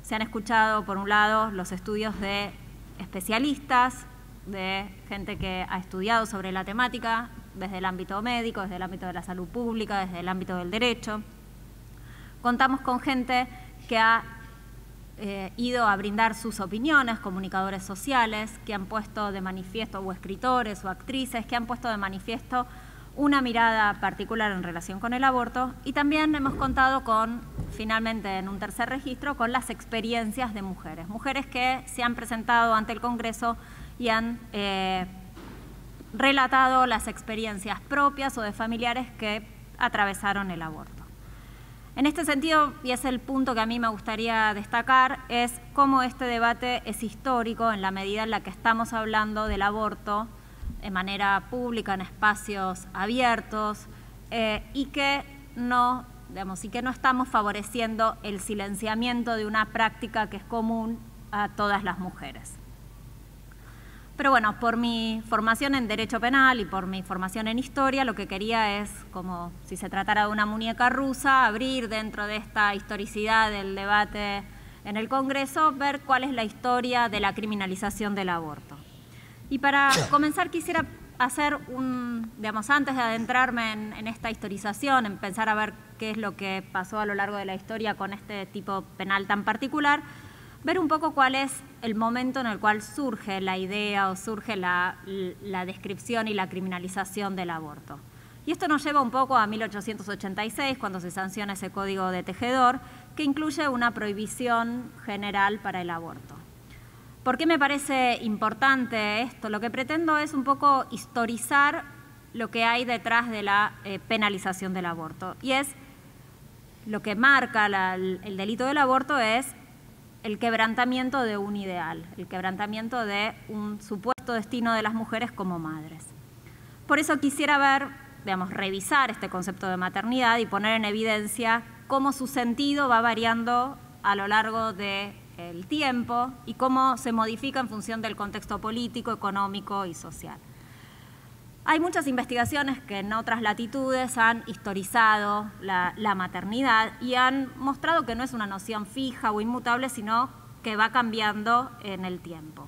se han escuchado, por un lado, los estudios de especialistas, de gente que ha estudiado sobre la temática, desde el ámbito médico, desde el ámbito de la salud pública, desde el ámbito del derecho. Contamos con gente que ha eh, ido a brindar sus opiniones, comunicadores sociales, que han puesto de manifiesto, o escritores o actrices, que han puesto de manifiesto una mirada particular en relación con el aborto, y también hemos contado con, finalmente en un tercer registro, con las experiencias de mujeres, mujeres que se han presentado ante el Congreso y han eh, relatado las experiencias propias o de familiares que atravesaron el aborto. En este sentido, y es el punto que a mí me gustaría destacar, es cómo este debate es histórico en la medida en la que estamos hablando del aborto de manera pública, en espacios abiertos, eh, y que no, digamos, y que no estamos favoreciendo el silenciamiento de una práctica que es común a todas las mujeres. Pero bueno, por mi formación en Derecho Penal y por mi formación en Historia, lo que quería es, como si se tratara de una muñeca rusa, abrir dentro de esta historicidad del debate en el Congreso, ver cuál es la historia de la criminalización del aborto. Y para comenzar quisiera hacer un, digamos, antes de adentrarme en, en esta historización, en pensar a ver qué es lo que pasó a lo largo de la historia con este tipo penal tan particular, ver un poco cuál es el momento en el cual surge la idea o surge la, la descripción y la criminalización del aborto. Y esto nos lleva un poco a mil ochocientos ochenta y seis, cuando se sanciona ese Código de Tejedor, que incluye una prohibición general para el aborto. ¿Por qué me parece importante esto? Lo que pretendo es un poco historizar lo que hay detrás de la eh, penalización del aborto. Y es, lo que marca la, el delito del aborto es el quebrantamiento de un ideal, el quebrantamiento de un supuesto destino de las mujeres como madres. Por eso quisiera ver, digamos, revisar este concepto de maternidad y poner en evidencia cómo su sentido va variando a lo largo del tiempo y cómo se modifica en función del contexto político, económico y social. Hay muchas investigaciones que en otras latitudes han historizado la, la maternidad y han mostrado que no es una noción fija o inmutable, sino que va cambiando en el tiempo.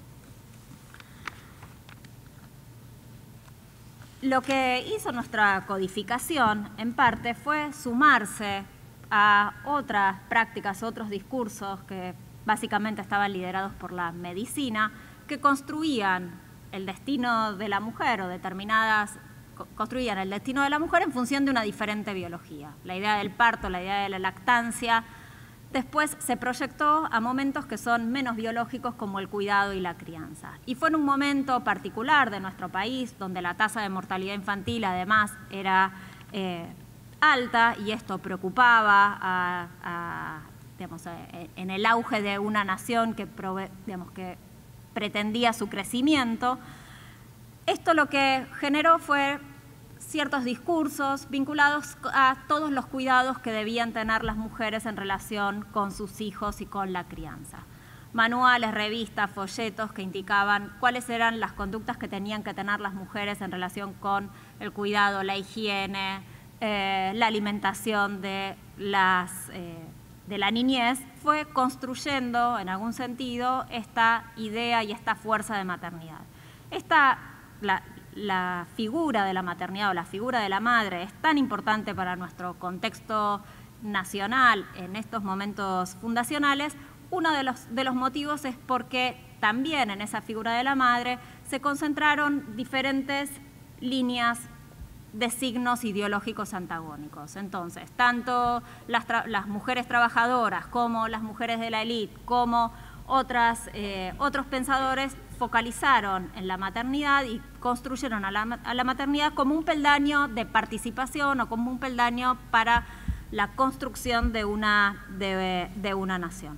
Lo que hizo nuestra codificación, en parte, fue sumarse a otras prácticas, otros discursos que básicamente estaban liderados por la medicina, que construían el destino de la mujer o determinadas, construían el destino de la mujer en función de una diferente biología. La idea del parto, la idea de la lactancia, después se proyectó a momentos que son menos biológicos como el cuidado y la crianza. Y fue en un momento particular de nuestro país, donde la tasa de mortalidad infantil además era eh, alta y esto preocupaba a, a, digamos, a, en el auge de una nación que, prove, digamos, que pretendía su crecimiento. Esto lo que generó fue ciertos discursos vinculados a todos los cuidados que debían tener las mujeres en relación con sus hijos y con la crianza. Manuales, revistas, folletos que indicaban cuáles eran las conductas que tenían que tener las mujeres en relación con el cuidado, la higiene, eh, la alimentación de, las, eh, de la niñez, fue construyendo en algún sentido esta idea y esta fuerza de maternidad. Esta, la, la figura de la maternidad o la figura de la madre es tan importante para nuestro contexto nacional en estos momentos fundacionales. Uno de los, de los motivos es porque también en esa figura de la madre se concentraron diferentes líneas de signos ideológicos antagónicos. Entonces, tanto las, las mujeres trabajadoras como las mujeres de la élite, como otras, eh, otros pensadores focalizaron en la maternidad y construyeron a la, a la maternidad como un peldaño de participación o como un peldaño para la construcción de una, de, de una nación.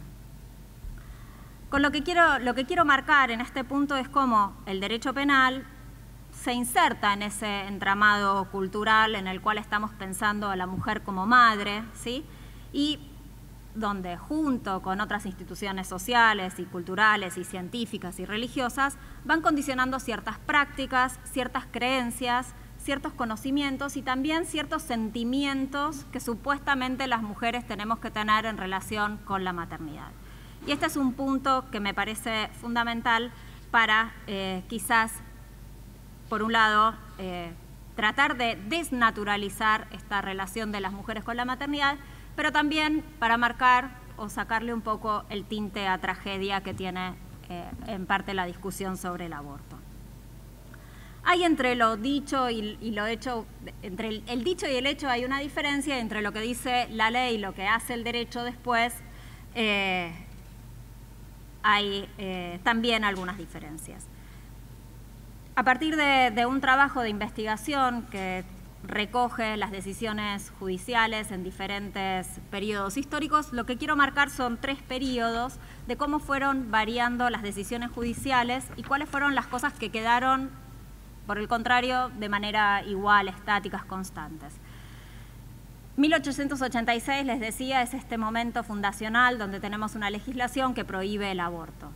Con lo que, quiero, lo que quiero marcar en este punto es cómo el derecho penal se inserta en ese entramado cultural en el cual estamos pensando a la mujer como madre, ¿sí? Y donde junto con otras instituciones sociales y culturales y científicas y religiosas van condicionando ciertas prácticas, ciertas creencias, ciertos conocimientos y también ciertos sentimientos que supuestamente las mujeres tenemos que tener en relación con la maternidad. Y este es un punto que me parece fundamental para eh, quizás, por un lado, eh, tratar de desnaturalizar esta relación de las mujeres con la maternidad, pero también para marcar o sacarle un poco el tinte a tragedia que tiene eh, en parte la discusión sobre el aborto. Hay entre lo dicho y, y lo hecho, entre el, el dicho y el hecho hay una diferencia, entre lo que dice la ley y lo que hace el derecho después, eh, hay eh, también algunas diferencias. A partir de, de un trabajo de investigación que recoge las decisiones judiciales en diferentes periodos históricos, lo que quiero marcar son tres periodos de cómo fueron variando las decisiones judiciales y cuáles fueron las cosas que quedaron, por el contrario, de manera igual, estáticas, constantes. mil ochocientos ochenta y seis, les decía, es este momento fundacional donde tenemos una legislación que prohíbe el aborto.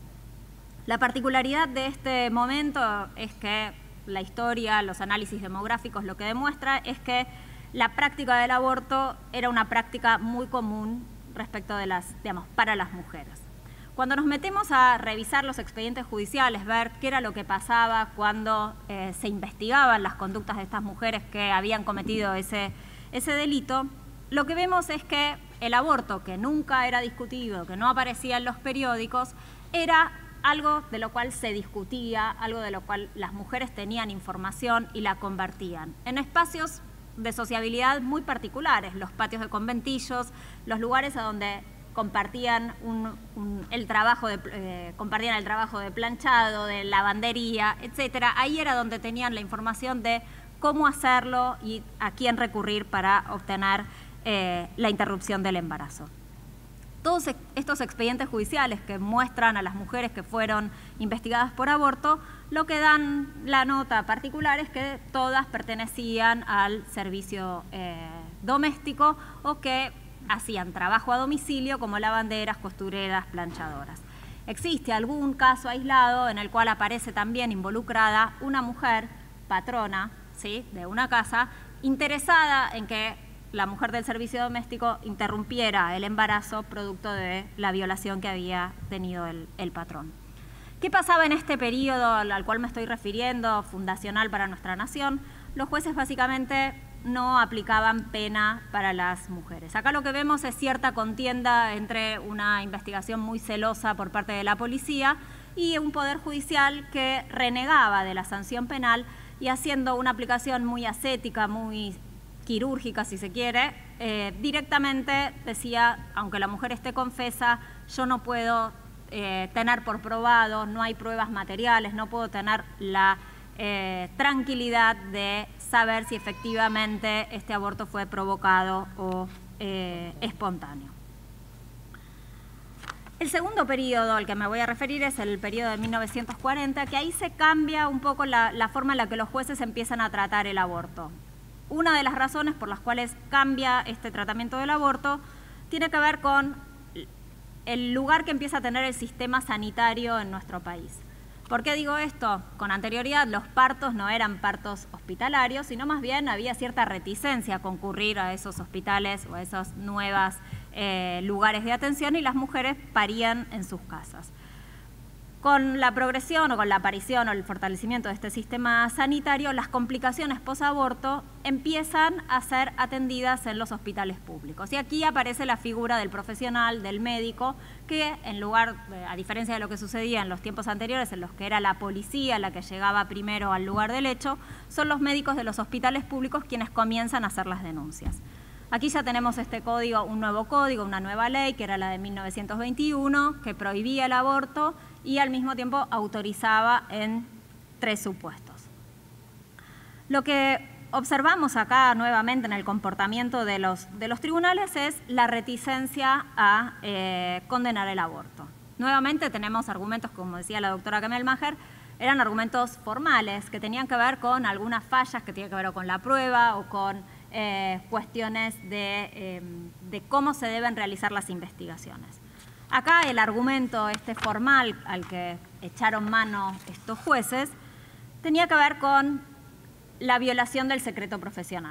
La particularidad de este momento es que la historia, los análisis demográficos lo que demuestra es que la práctica del aborto era una práctica muy común respecto de las, digamos, para las mujeres. Cuando nos metemos a revisar los expedientes judiciales, ver qué era lo que pasaba cuando eh, se investigaban las conductas de estas mujeres que habían cometido ese, ese delito, lo que vemos es que el aborto, que nunca era discutido, que no aparecía en los periódicos, era algo de lo cual se discutía, algo de lo cual las mujeres tenían información y la compartían, en espacios de sociabilidad muy particulares, los patios de conventillos, los lugares a donde compartían un, un, el trabajo de, eh, compartían el trabajo de planchado, de lavandería, etcétera. Ahí era donde tenían la información de cómo hacerlo y a quién recurrir para obtener eh, la interrupción del embarazo. Todos estos expedientes judiciales que muestran a las mujeres que fueron investigadas por aborto, lo que dan la nota particular es que todas pertenecían al servicio eh, doméstico o que hacían trabajo a domicilio como lavanderas, costureras, planchadoras. Existe algún caso aislado en el cual aparece también involucrada una mujer patrona, ¿sí?, de una casa, interesada en que la mujer del servicio doméstico interrumpiera el embarazo producto de la violación que había tenido el, el patrón. ¿Qué pasaba en este periodo al cual me estoy refiriendo, fundacional para nuestra nación? Los jueces básicamente no aplicaban pena para las mujeres. Acá lo que vemos es cierta contienda entre una investigación muy celosa por parte de la policía y un poder judicial que renegaba de la sanción penal y haciendo una aplicación muy ascética, muy quirúrgica, si se quiere, eh, directamente decía, aunque la mujer esté confesa, yo no puedo eh, tener por probado, no hay pruebas materiales, no puedo tener la eh, tranquilidad de saber si efectivamente este aborto fue provocado o eh, espontáneo. El segundo periodo al que me voy a referir es el periodo de mil novecientos cuarenta, que ahí se cambia un poco la, la forma en la que los jueces empiezan a tratar el aborto. Una de las razones por las cuales cambia este tratamiento del aborto tiene que ver con el lugar que empieza a tener el sistema sanitario en nuestro país. ¿Por qué digo esto? Con anterioridad los partos no eran partos hospitalarios, sino más bien había cierta reticencia a concurrir a esos hospitales o a esos nuevos eh, lugares de atención y las mujeres parían en sus casas. Con la progresión o con la aparición o el fortalecimiento de este sistema sanitario, las complicaciones posaborto empiezan a ser atendidas en los hospitales públicos. Y aquí aparece la figura del profesional, del médico, que en lugar, a diferencia de lo que sucedía en los tiempos anteriores, en los que era la policía la que llegaba primero al lugar del hecho, son los médicos de los hospitales públicos quienes comienzan a hacer las denuncias. Aquí ya tenemos este código, un nuevo código, una nueva ley, que era la de mil novecientos veintiuno, que prohibía el aborto y al mismo tiempo autorizaba en tres supuestos. Lo que observamos acá nuevamente en el comportamiento de los, de los tribunales es la reticencia a eh, condenar el aborto. Nuevamente tenemos argumentos, como decía la doctora Kemelmacher, eran argumentos formales que tenían que ver con algunas fallas que tenían que ver con la prueba o con eh, cuestiones de, eh, de cómo se deben realizar las investigaciones. Acá el argumento este formal al que echaron mano estos jueces tenía que ver con la violación del secreto profesional.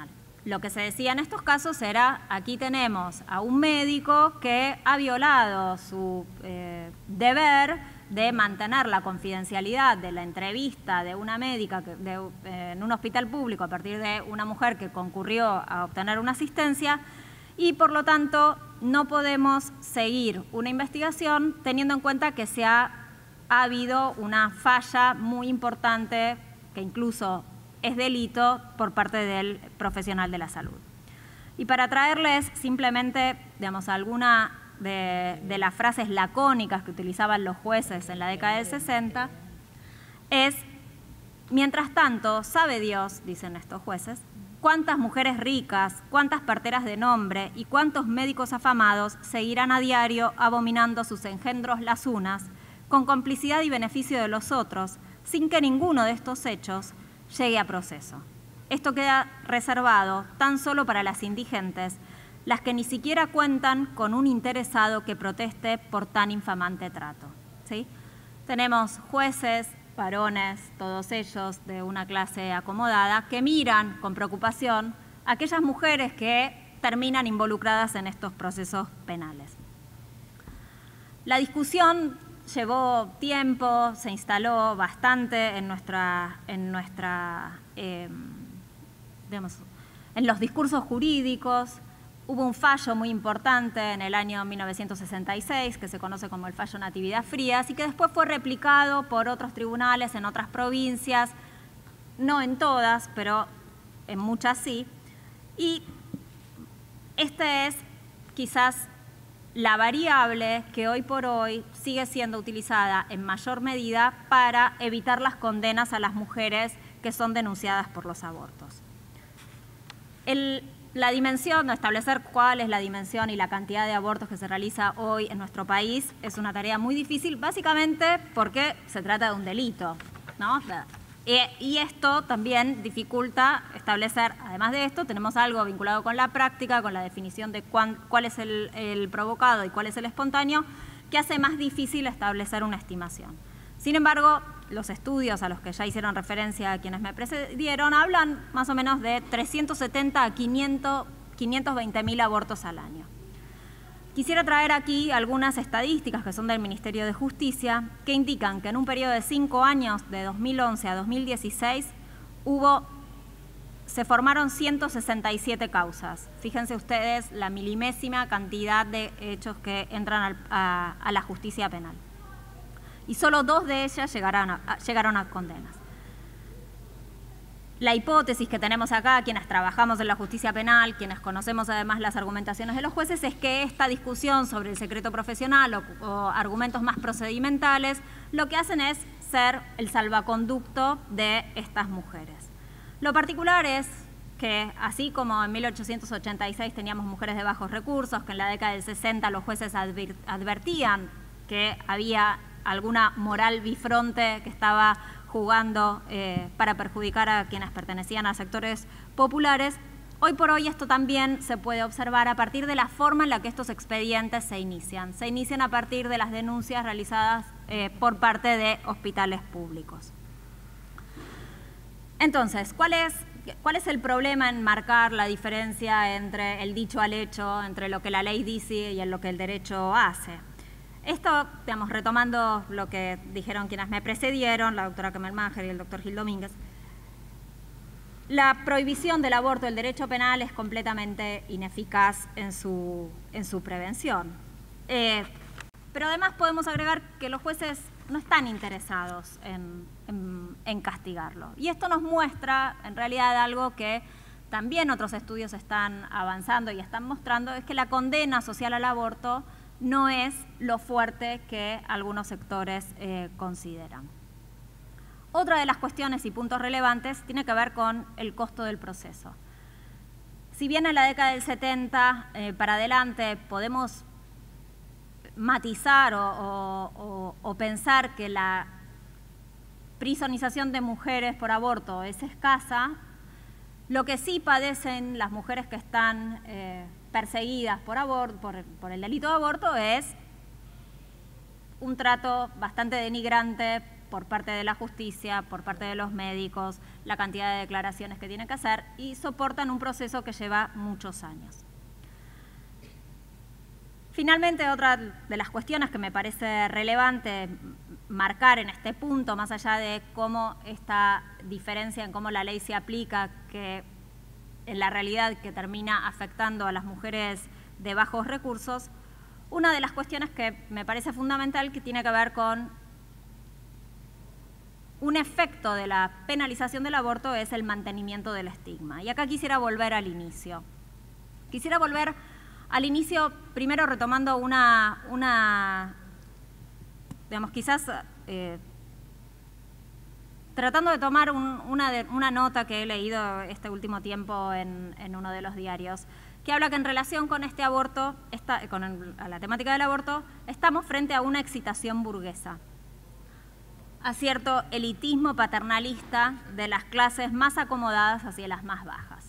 lo que se decía en estos casos era, aquí tenemos a un médico que ha violado su eh, deber de mantener la confidencialidad de la entrevista de una médica que, de, eh, en un hospital público a partir de una mujer que concurrió a obtener una asistencia, y por lo tanto no podemos seguir una investigación teniendo en cuenta que se ha, ha habido una falla muy importante que incluso es delito por parte del profesional de la salud. Y para traerles simplemente, digamos, alguna de, de las frases lacónicas que utilizaban los jueces en la década del sesenta, es, mientras tanto, sabe Dios, dicen estos jueces, cuántas mujeres ricas, cuántas parteras de nombre y cuántos médicos afamados seguirán a diario abominando sus engendros las unas, con complicidad y beneficio de los otros, sin que ninguno de estos hechos llegue a proceso. Esto queda reservado tan solo para las indigentes, las que ni siquiera cuentan con un interesado que proteste por tan infamante trato. ¿Sí? Tenemos jueces, varones, todos ellos de una clase acomodada, que miran con preocupación a aquellas mujeres que terminan involucradas en estos procesos penales. La discusión llevó tiempo, se instaló bastante en, nuestra, en, nuestra, eh, digamos, en los discursos jurídicos. Hubo un fallo muy importante en el año mil novecientos sesenta y seis, que se conoce como el fallo Natividad Frías, y que después fue replicado por otros tribunales en otras provincias, no en todas, pero en muchas sí. Y este es quizás la variable que hoy por hoy sigue siendo utilizada en mayor medida para evitar las condenas a las mujeres que son denunciadas por los abortos. El, la dimensión, establecer cuál es la dimensión y la cantidad de abortos que se realiza hoy en nuestro país es una tarea muy difícil, básicamente porque se trata de un delito, ¿no? Y, y esto también dificulta establecer, además de esto, tenemos algo vinculado con la práctica, con la definición de cuán, cuál es el, el provocado y cuál es el espontáneo, que hace más difícil establecer una estimación. Sin embargo, los estudios a los que ya hicieron referencia a quienes me precedieron hablan más o menos de trescientos setenta a quinientos, quinientos veinte mil abortos al año. Quisiera traer aquí algunas estadísticas que son del Ministerio de Justicia que indican que en un periodo de cinco años, de dos mil once a dos mil dieciséis, hubo, se formaron ciento sesenta y siete causas. Fíjense ustedes la milimésima cantidad de hechos que entran al, a, a la justicia penal. Y solo dos de ellas llegaron a, a, llegaron a condenas. La hipótesis que tenemos acá, quienes trabajamos en la justicia penal, quienes conocemos además las argumentaciones de los jueces, es que esta discusión sobre el secreto profesional o, o argumentos más procedimentales, lo que hacen es ser el salvaconducto de estas mujeres. Lo particular es que, así como en mil ochocientos ochenta y seis teníamos mujeres de bajos recursos, que en la década del sesenta los jueces advertían que había alguna moral bifronte que estaba jugando eh, para perjudicar a quienes pertenecían a sectores populares, hoy por hoy esto también se puede observar a partir de la forma en la que estos expedientes se inician. Se inician a partir de las denuncias realizadas eh, por parte de hospitales públicos. Entonces, ¿cuál es, ¿cuál es el problema en marcar la diferencia entre el dicho al hecho, entre lo que la ley dice y en lo que el derecho hace? Esto, digamos, retomando lo que dijeron quienes me precedieron, la doctora Kemelmacher y el doctor Gil Domínguez, la prohibición del aborto, el derecho penal, es completamente ineficaz en su, en su prevención. Eh, pero además podemos agregar que los jueces no están interesados en, en, en castigarlo. Y esto nos muestra, en realidad, algo que también otros estudios están avanzando y están mostrando, es que la condena social al aborto no es lo fuerte que algunos sectores eh, consideran. Otra de las cuestiones y puntos relevantes tiene que ver con el costo del proceso. Si bien en la década del setenta eh, para adelante podemos matizar o, o, o, o pensar que la prisonización de mujeres por aborto es escasa, lo que sí padecen las mujeres que están eh, perseguidas por, aborto, por, por el delito de aborto es un trato bastante denigrante por parte de la justicia, por parte de los médicos, la cantidad de declaraciones que tienen que hacer y soportan un proceso que lleva muchos años. Finalmente, otra de las cuestiones que me parece relevante marcar en este punto, más allá de cómo esta diferencia en cómo la ley se aplica, que en la realidad que termina afectando a las mujeres de bajos recursos, una de las cuestiones que me parece fundamental que tiene que ver con un efecto de la penalización del aborto es el mantenimiento del estigma. Y acá quisiera volver al inicio. Quisiera volver al inicio, primero retomando una, una digamos, quizás eh, tratando de tomar un, una, de, una nota que he leído este último tiempo en, en uno de los diarios, que habla que en relación con este aborto, esta, con el, a la temática del aborto, estamos frente a una excitación burguesa, a cierto elitismo paternalista de las clases más acomodadas hacia las más bajas.